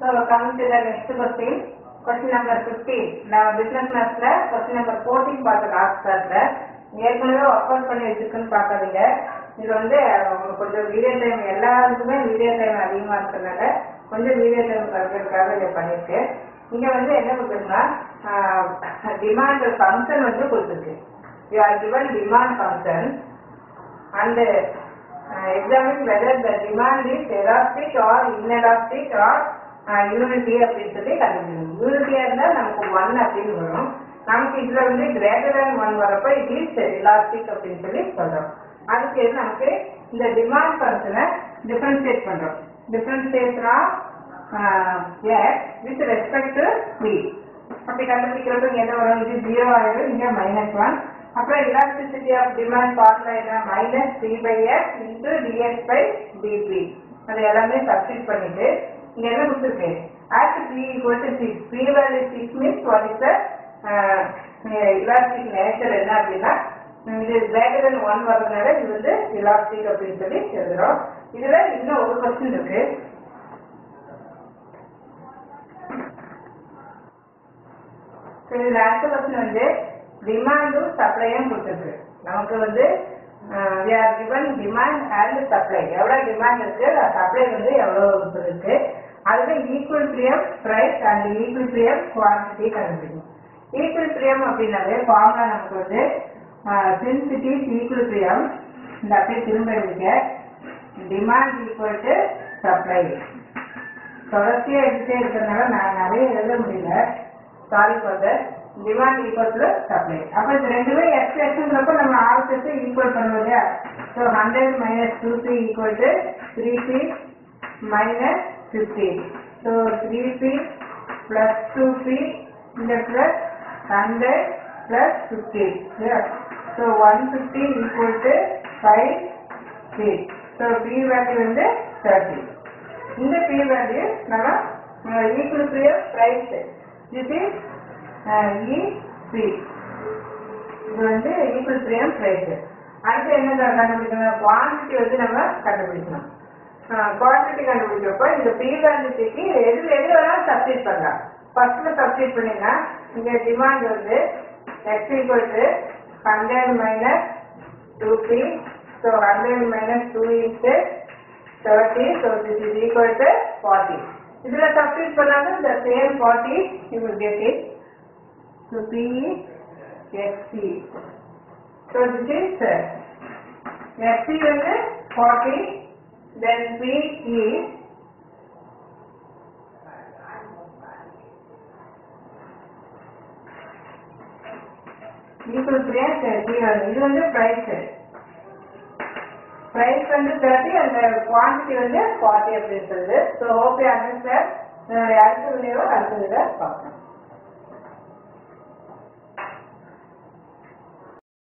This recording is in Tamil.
So coming to the next question. Question number 15. Now business maths question number 14 பார்த்து last classல ஏற்கனவே ஒர்க் பண்ணி வச்சிருக்குன்னு பார்க்காதீங்க. இது வந்து கொஞ்சம் வீடியோ டைம் எல்லாருக்குமே வீடியோ டைம் அதிகமாக இருக்கிறதுனால கொஞ்சம் வீடியோ டைம் கற்கிறதுக்காக இதை பண்ணியிருக்கேன். இங்கே வந்து என்ன கொடுத்துருக்குன்னா டிமாண்ட் ஃபங்க்ஷன் வந்து கொடுத்துருக்கு. You are given demand function and examine whether the demand is elastic or inelastic or unity அப்படின்னு சொல்லி கண்டுபிடிக்கணும். யூனிட்டியா இருந்தால் நமக்கு 1 அப்படின்னு வரும். நமக்கு இதுல வந்து கிரேட்டர் தேன் 1 வரப்போ இட் இஸ் எலாஸ்டிக் அப்படின்னு சொல்லி சொல்றோம். அதுக்கு நமக்கு இந்த டிமாண்ட் ஃபங்க்ஷனை டிஃபரன்ஷியேட் பண்றோம். டிஃபரன்ஷியேஷனா வித் ரெஸ்பெக்ட் டு பி அப்படி கண்டுபிடிக்கிறப்ப என்ன வரும்? இது 0 ஆயிடும், இங்க -1. அப்புறம் எலாஸ்டிசிட்டி ஆஃப் டிமாண்ட் ஃபார்முலா என்ன? -3/x × dx/dt. அது எல்லாமே சப்ஸ்டிட் பண்ணிட்டு இங்க என்ன கொடுத்துருக்கு? at p = 6, p value 6 means what is the elastic nature என்ன அப்படின்னா இது greater than 1 வரதுனால இது வந்து elastic அப்படின்னு சொல்லி எழுதுறோம். இதுல இன்னும் ஒரு கொஸ்டின் இருக்கு. இதுல அடுத்த கொஸ்டின் வந்து டிமாண்டும் சப்ளையும் கொடுத்துருக்கு. நமக்கு வந்து we are given demand and supply. எவ்வளவு டிமாண்ட் இருக்கு, சப்ளை வந்து எவ்வளவு இருக்கு, அதுல equilibrium price and equilibrium quantity கண்டுபிடிக்கணும். ஈக்குவலிபிரியம் அப்படின்னாலே ஃபார்முலா நமக்கு வந்து since it is ஈக்குவலிபிரியம் இந்த அப்படியே திரும்ப எழுதிக்க டிமாண்ட் ஈக்குவல் டு சப்ளை. தொடர்ச்சியா எடுத்துட்டே இருக்கிறதுனால நான் நிறைய எழுத முடியல, sorry for that. Demand equal to supply. அப்ப இது ரெண்டுமே எக்ஸ்பிரஷன்றப்ப நம்ம ஆல்செட் ஈக்குவல் பண்ணுவோம் இல்லையா? So 100 - 2p = 3p - 15. So 3p plus 2p இந்த plus 100 plus 50. Yeah. So 150 = 5p. So p value வந்து 30. இந்த p value நம்ம equilibrium price this is EP. இது வந்து ஈக்குவலிபிரியம் பிரைஸ். அடுத்து என்ன கண்டுபிடிக்கணும்? குவான்டிட்டி வந்து நம்ம கண்டுபிடிக்கணும். குவான்டிட்டி கண்டுபிடிக்கிறப்போ இந்த பி வேல்யூக்கு எது வேணாலும் சப்ஸ்டிட் பண்ணலாம். ஃபர்ஸ்ட்ல சப்ஸ்டிட் பண்ணினா இங்க டிமாண்ட் வந்து x = 100 - 2p. So 100 - 2 × 30. So this is equal to 40. இதுல சப்ஸ்டிட் பண்ணாலும் இந்த same 40 you will get it. So p is xp. So this is xp வந்து 40. Then p is equilibrium 30. இது வந்து பிரைஸ். பிரைஸ் வந்து 30 அந்த குவான்டிட்டி வந்து 40 அப்படின்னு சொல்லுது. So okay understand. அடுத்த வீடியோவை அடுத்த வீடியோ பார்க்கலாம்.